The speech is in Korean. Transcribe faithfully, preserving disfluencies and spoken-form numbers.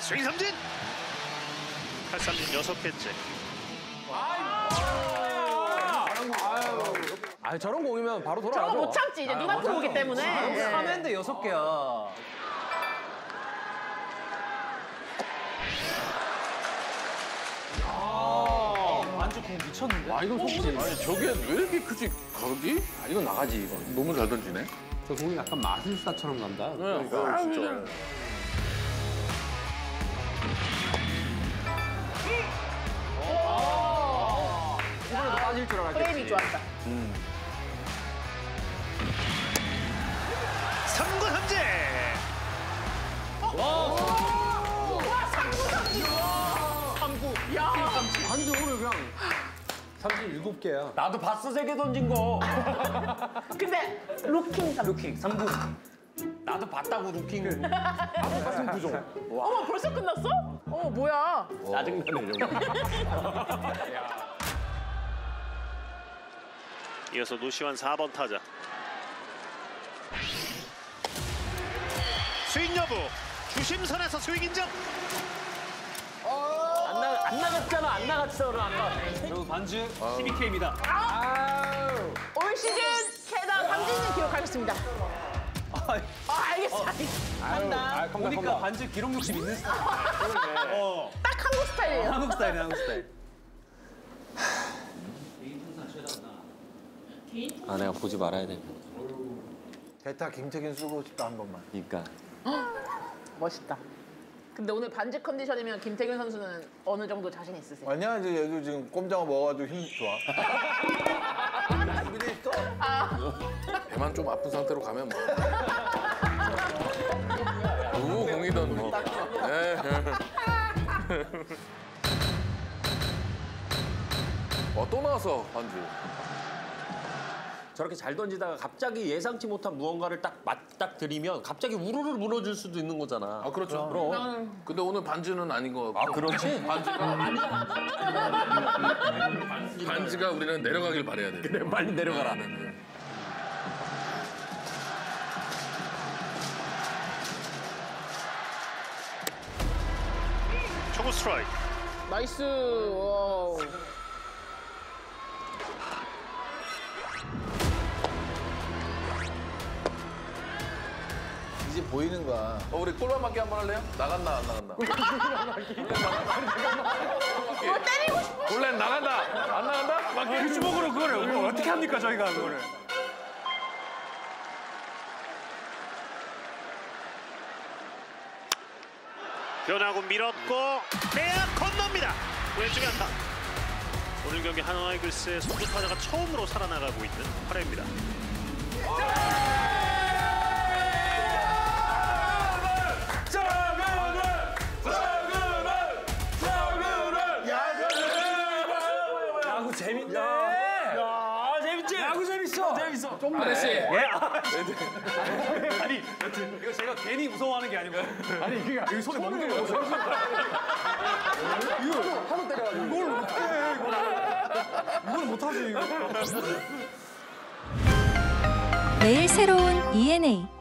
스윙 삼진. 팔삼진 여섯 개째. 아 저런 공이면 바로 돌아가죠. 저거 못 참지 이제 눈앞으로 오기 때문에. 삼 회인데 여섯 개야. 완전 공 미쳤는데? 아 이건 속지. 아니 저게 왜 이렇게 크지? 가격이? 아 이건 나가지 이거. 너무 잘 던지네. 저 공이 약간 마술사처럼 간다. 그러니까 진짜. 이번에도 빠질 줄 알았겠지. 프레임이 좋았다. 음. 삼 구 삼진. 와 삼 구 삼진. 삼 구. 야. 완전 오늘 그냥 삼진 일곱 개야. 나도 봤어, 세 개 던진 거. 근데 루킹 삼. 루킹 삼 구. 나도 봤다고 루킹. 같은 구조. 어머 벌써 끝났어? 어머 뭐야? 짜증나네 이런 거. 이어서 노시환 사 번 타자. 스윙 여부. 주심선에서 스윙 인정. 안, 나, 안 나갔잖아, 안 나갔어, 너 아까. 그리고 반즈 십이 케이입니다. 올 시즌 최다 삼진을 기록하셨습니다. 아 알겠어. 한다. 아, 보니까 반즈 기록 욕심 있는 스타일. 어. 딱 한국 스타일이에요. 한국 스타일이야, 한국 스타일. 아, 내가 보지 말아야 돼. 대타 김태균 쓰고 싶다 한 번만. 그러니까. 멋있다. 근데 오늘 반지 컨디션이면 김태균 선수는 어느 정도 자신 있으세요? 아니야 이제 얘도 지금 꼼장어 먹어가지고 힘 좋아. 준비돼 있어? 배만 좀 아픈 상태로 가면 뭐. 누구 공이든 뭐. 예. 어, 또 나왔어 반주. 저렇게 잘 던지다가 갑자기 예상치 못한 무언가를 딱 맞딱 들이면 갑자기 우르르 무너질 수도 있는 거잖아. 아 그렇죠. 그럼. 근데 오늘 반지는 아닌 거 같고. 아, 그렇지? 반지가 반지가 우리는 내려가길 바라야 돼. 그래, 빨리 내려가라. 네, 네, 네. 초구 스트라이크. 나이스. 와우. 이제 보이는 거야. 어, 우리 골반 맞기 한번 할래요? 나간다 안 나간다. 뭐 때리고 싶어. 골반 나간다 안 나간다? 맞기. 그 주먹으로 그거를 그걸 어떻게 합니까, 저희가 그거를. 변하고 밀었고 내야 건넙니다. 왼쪽에 안타. 오늘 경기 한화 이글스의 선두 타자가 처음으로 살아나가고 있는 팔 회입니다. 야구 재밌네. 야, 재밌지? 야구 재밌어. 재밌어. 좀 아저씨. 예? 아니, 여튼 이거 제가 괜히 무서워하는 게 아니고. 아니, 이게 여기 손에 먹는 거 이거 하루 때려가지고. 이걸 어떻게 해, 이걸. 이걸 못하지, 이거. 매일 새로운 이엔에이